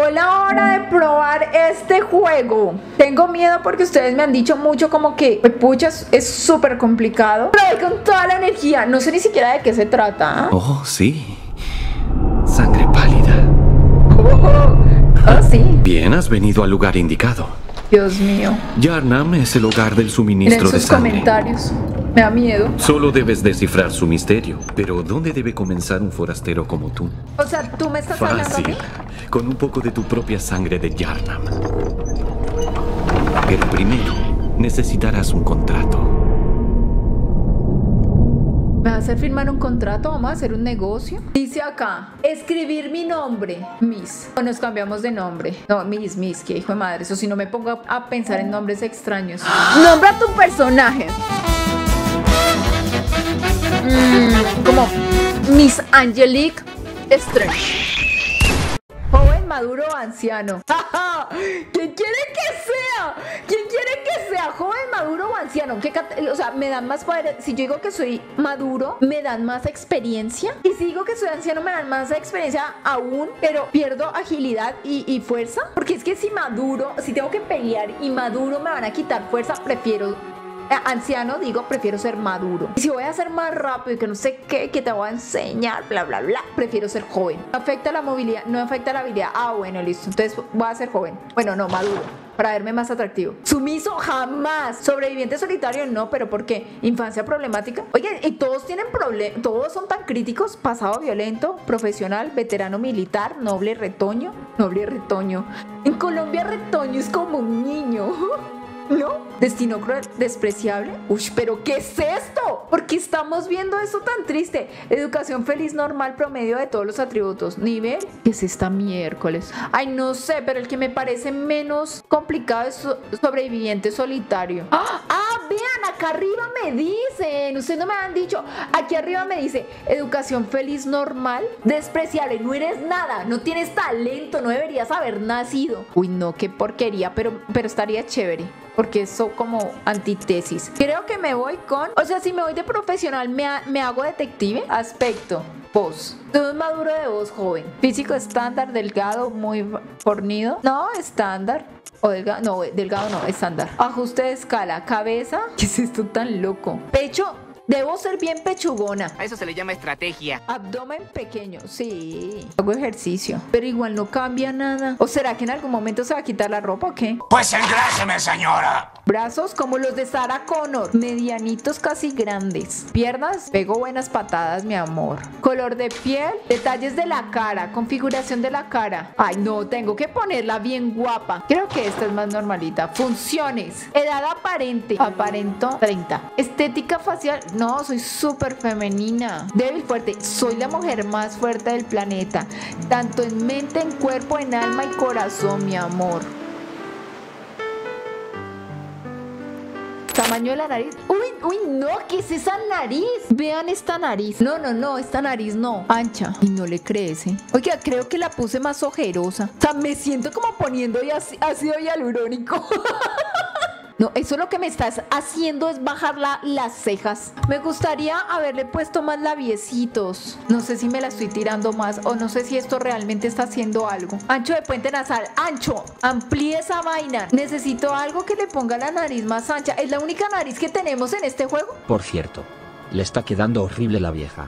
Llegó la hora de probar este juego. Tengo miedo porque ustedes me han dicho mucho como que, puchas, es súper complicado. Pero voy con toda la energía. No sé ni siquiera de qué se trata. Oh, sí. Sangre pálida. Oh, sí. Bien, has venido al lugar indicado. Dios mío. Yharnam es el hogar del Miren suministro de sus sangre. comentarios. Me da miedo. Solo debes descifrar su misterio. Pero ¿dónde debe comenzar un forastero como tú? O sea, ¿tú me estás hablando a mí? Fácil. Con un poco de tu propia sangre de Yharnam. Pero primero necesitarás un contrato. ¿Me vas a hacer firmar un contrato? ¿Vamos a hacer un negocio? Dice acá, escribir mi nombre, Miss. O nos cambiamos de nombre. No, Miss, que hijo de madre. Eso si no me pongo a pensar en nombres extraños. Nombra tu personaje. Como Miss Angelique Strange. Joven, maduro o anciano. ¿Quién quiere que sea? ¿Quién quiere que sea? Joven, maduro o anciano. O sea, me dan más poder. Si yo digo que soy maduro, me dan más experiencia. Y si digo que soy anciano, me dan más experiencia aún. Pero pierdo agilidad y fuerza. Porque es que si tengo que pelear y maduro me van a quitar fuerza, prefiero anciano, prefiero ser maduro. Y si voy a ser más rápido y que no sé qué, que te voy a enseñar, bla, bla, bla, prefiero ser joven. No afecta la movilidad, no afecta la habilidad. Ah, bueno, listo. Entonces voy a ser joven. Bueno, no, maduro. Para verme más atractivo. Sumiso, jamás. Sobreviviente solitario, no, pero ¿por qué? Infancia problemática. Oye, y todos tienen problemas, todos son tan críticos. Pasado violento, profesional, veterano militar, noble retoño. En Colombia retoño es como un niño. ¿No? Destino cruel, despreciable. Uy, pero ¿qué es esto? ¿Por qué estamos viendo esto tan triste? Educación feliz, normal, promedio de todos los atributos. Nivel, ¿qué es esta miércoles? Ay, no sé, pero el que me parece menos complicado es sobreviviente solitario. Vean, acá arriba me dicen. Ustedes no me han dicho. Aquí arriba me dice educación feliz, normal, despreciable. No eres nada, no tienes talento, no deberías haber nacido. Uy, no, qué porquería, pero estaría chévere. Porque eso como antítesis. Creo que me voy con... O sea, si me voy de profesional, me hago detective. Aspecto. Voz. Todo maduro de voz, joven. Físico estándar, delgado, muy fornido. No, estándar. O delgado. No, delgado no, estándar. Ajuste de escala. Cabeza. ¿Qué es esto tan loco? Pecho. Debo ser bien pechugona. A eso se le llama estrategia. Abdomen pequeño, sí. Hago ejercicio, pero igual no cambia nada. ¿O será que en algún momento se va a quitar la ropa o qué? Pues engráseme, señora. Brazos como los de Sarah Connor, medianitos casi grandes. Piernas, pego buenas patadas, mi amor. Color de piel, detalles de la cara, configuración de la cara. Ay, no, tengo que ponerla bien guapa. Creo que esta es más normalita. Funciones. Edad aparente. Aparento 30. Estética facial. No, soy súper femenina. Débil, fuerte. Soy la mujer más fuerte del planeta. Tanto en mente, en cuerpo, en alma y corazón, mi amor. Tamaño de la nariz. Uy, no, ¿qué es esa nariz? Vean esta nariz. No, esta nariz no. Ancha. Y no le crece. Oiga, creo que la puse más ojerosa. O sea, me siento como poniendo ácido hialurónico. No, eso lo que me estás haciendo es bajar las cejas. Me gustaría haberle puesto más labiecitos. No sé si me la estoy tirando más o no sé si esto realmente está haciendo algo. Ancho de puente nasal. Ancho. Amplíe esa vaina. Necesito algo que le ponga la nariz más ancha. ¿Es la única nariz que tenemos en este juego? Por cierto, le está quedando horrible la vieja.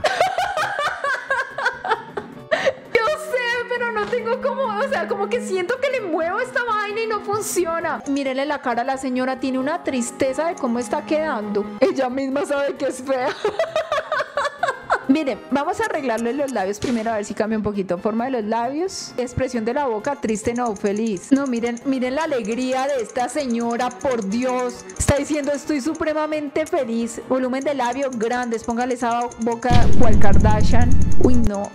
Como que siento que le muevo esta vaina y no funciona. Mírenle la cara a la señora, tiene una tristeza de cómo está quedando. Ella misma sabe que es fea. Miren, vamos a arreglarle los labios primero a ver si cambia un poquito. Forma de los labios, expresión de la boca, triste, no, feliz. No, miren la alegría de esta señora, por Dios. Está diciendo, estoy supremamente feliz. Volumen de labio, grandes, póngale esa boca cual Kardashian. Uy, no.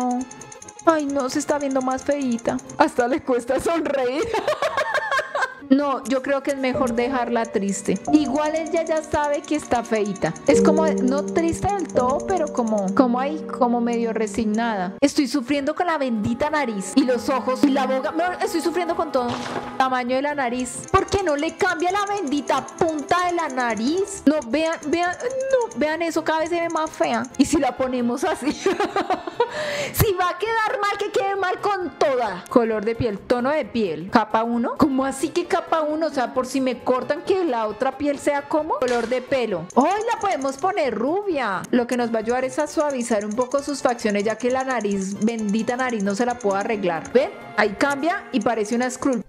Ay, no, se está viendo más feíta. Hasta le cuesta sonreír. No, yo creo que es mejor dejarla triste. Igual ella ya sabe que está feita. Es como, no triste del todo, pero como ahí, como medio resignada. Estoy sufriendo con la bendita nariz y los ojos y la boca. No, estoy sufriendo con todo. Tamaño de la nariz. ¿Por qué no le cambia la bendita punta de la nariz? No, vean eso, cada vez se ve más fea. Y si la ponemos así. Si va a quedar mal, que quede mal con toda. Color de piel, tono de piel. Capa 1. ¿Cómo así que capa 1? O sea, por si me cortan, que la otra piel sea como. Color de pelo. Hoy la podemos poner rubia. Lo que nos va a ayudar es a suavizar un poco sus facciones, ya que la nariz, bendita nariz, no se la puedo arreglar. ¿Ven? Ahí cambia y parece una Skrull.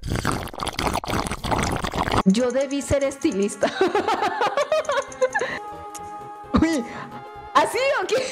Yo debí ser estilista. Uy, ¿así o qué?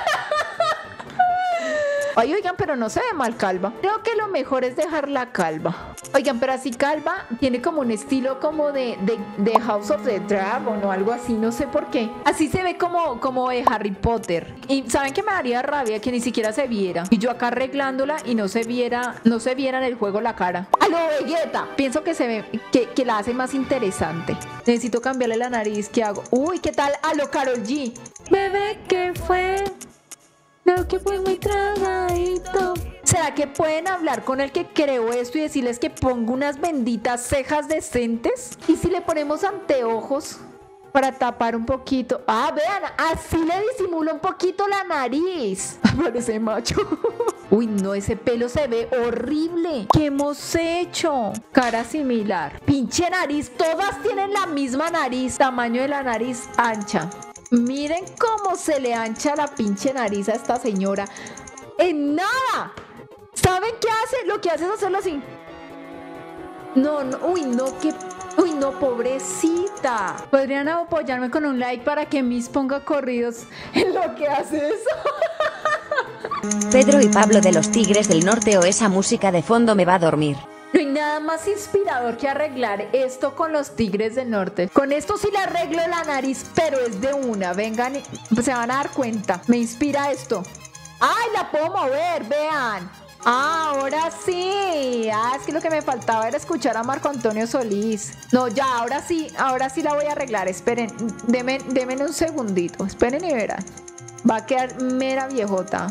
Ay, oigan, pero no se ve mal calva. Creo que lo mejor es dejarla calva. Oigan, pero así calva tiene como un estilo como de House of the Dragon o algo así, no sé por qué. Así se ve como de Harry Potter. Y ¿saben qué me daría rabia? Que ni siquiera se viera. Y yo acá arreglándola y no se viera en el juego la cara. ¡A lo Vegeta! Pienso que se ve, que la hace más interesante. Necesito cambiarle la nariz. ¿Qué hago? Uy, ¿qué tal? ¡A lo Karol G! Bebé, ¿qué fue? Creo que fue muy tragadito. ¿Será que pueden hablar con el que creó esto y decirles que ponga unas benditas cejas decentes? ¿Y si le ponemos anteojos para tapar un poquito? Ah, vean, así le disimulo un poquito la nariz. Parece macho. Uy, no, ese pelo se ve horrible. ¿Qué hemos hecho? Cara similar. Pinche nariz, todas tienen la misma nariz. Tamaño de la nariz ancha. Miren cómo se le ancha la pinche nariz a esta señora. ¡En nada! ¿Saben qué hace? Lo que hace es hacerlo así. No, uy, no, uy, no, pobrecita. Podrían apoyarme con un like para que Miss ponga corridos en lo que hace eso. Pedro y Pablo de los Tigres del Norte, o esa música de fondo me va a dormir. No hay nada más inspirador que arreglar esto con los Tigres del Norte. Con esto sí le arreglo la nariz, pero es de una. Vengan, se van a dar cuenta. Me inspira esto. ¡Ay, la puedo mover! Vean. Ah, ahora sí. Ah, es que lo que me faltaba era escuchar a Marco Antonio Solís. No, ya, ahora sí la voy a arreglar. Esperen, denme un segundito. Esperen y verán. Va a quedar mera viejota.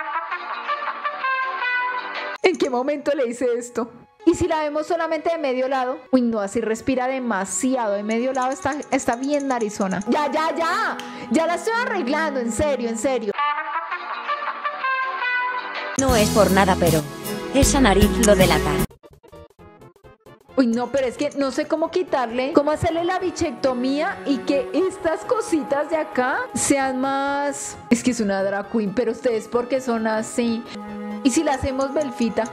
¿En qué momento le hice esto? Y si la vemos solamente de medio lado. Uy, no, así respira demasiado. De medio lado está bien narizona. Ya. Ya la estoy arreglando, en serio. No es por nada, pero esa nariz lo delata. Uy, no, pero es que no sé cómo quitarle, cómo hacerle la bichectomía y que estas cositas de acá sean más... Es que es una drag queen, pero ustedes porque son así. ¿Y si la hacemos belfita?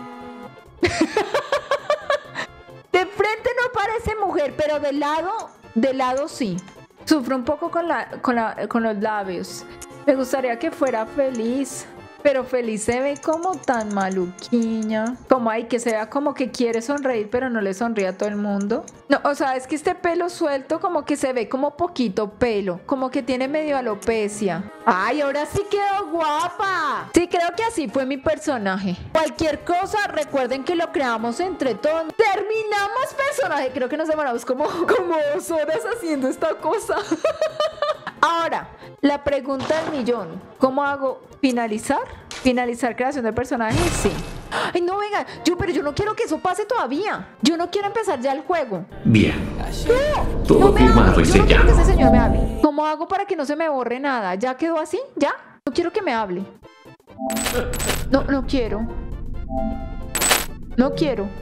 De frente no parece mujer, pero de lado sí. Sufro un poco con los labios. Me gustaría que fuera feliz. Pero feliz se ve como tan maluquiña. Como hay que se vea como que quiere sonreír, pero no le sonríe a todo el mundo. No, o sea, es que este pelo suelto como que se ve como poquito pelo. Como que tiene medio alopecia. ¡Ay, ahora sí quedó guapa! Sí, creo que así fue mi personaje. Cualquier cosa, recuerden que lo creamos entre todos. ¡Terminamos personaje! Creo que nos demoramos como 2 horas haciendo esta cosa. Ahora, la pregunta del millón. ¿Cómo hago? ¿Finalizar? ¿Finalizar creación del personaje? Sí. Ay, no, venga. Pero yo no quiero que eso pase todavía. Yo no quiero empezar ya el juego. Bien. No, Todo no me firmado hable. y Yo no quiero que sellado. ese señor me hable. ¿Cómo hago para que no se me borre nada? ¿Ya quedó así? ¿Ya? No quiero que me hable. No quiero. No quiero.